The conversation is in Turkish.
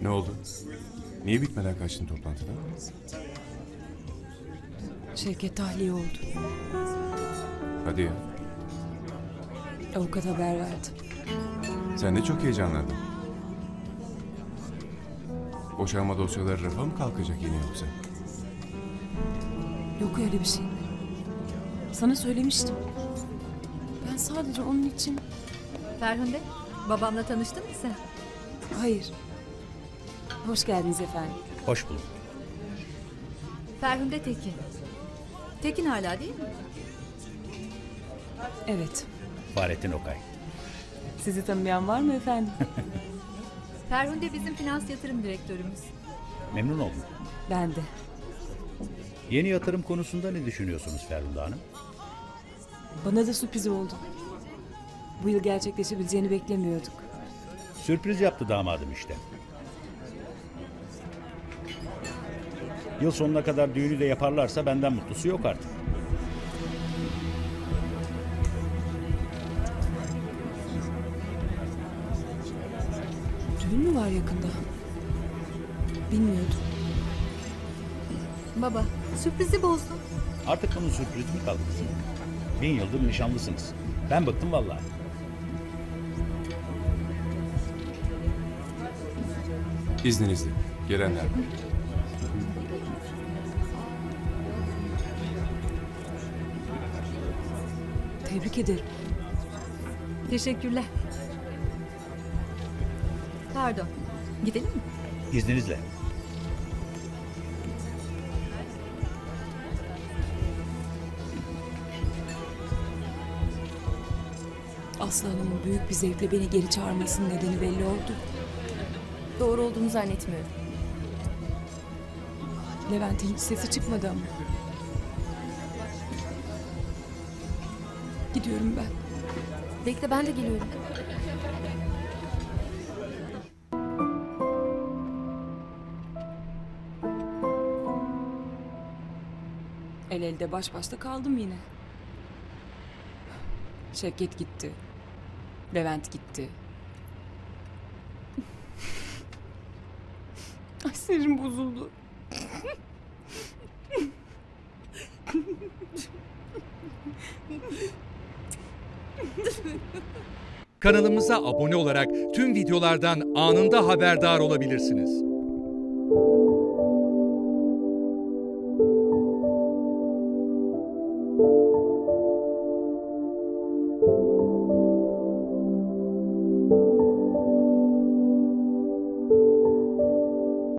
Ne oldu? Niye bitmeden kaçtın toplantıdan? Şevket tahliye oldu. Hadi ya. Avukat haber verdi. Sen de çok heyecanlandın. Boşanma dosyaları rafa mı kalkacak yine yoksa? Yok öyle bir şey. Sana söylemiştim. Ben sadece onun için... Ferhunde, babamla tanıştın mı sen? Hayır. Hoş geldiniz efendim. Hoş bulduk. Ferhunde Tekin. Tekin hala değil mi? Evet. Fahrettin Okay. Sizi tanımayan var mı efendim? Ferhunde bizim finans yatırım direktörümüz. Memnun oldum. Ben de. Yeni yatırım konusunda ne düşünüyorsunuz Ferhunde Hanım? Bana da sürpriz oldu. Bu yıl gerçekleşebileceğini beklemiyorduk. Sürpriz yaptı damadım işte. Yıl sonuna kadar düğünü de yaparlarsa benden mutlusu yok artık. Düğün mü var yakında? Bilmiyordum. Baba, sürprizi bozdun. Artık bunun sürprizi mi kaldı kızım? 1000 yıldır nişanlısınız. Ben bıktım vallahi. İzninizle. Gelenler var. Tebrik ederim. Teşekkürler. Pardon, gidelim mi? İzninizle. Aslı Hanım'ın büyük bir zevkle beni geri çağırmasının nedeni belli oldu. Doğru olduğunu zannetmiyorum. Levent'in hiç sesi çıkmadı ama. Gidiyorum ben. Bekle, ben de geliyorum. El elde baş başta kaldım yine. Şevket gitti. Levent gitti. Ay sinirim bozuldu. Kanalımıza abone olarak tüm videolardan anında haberdar olabilirsiniz.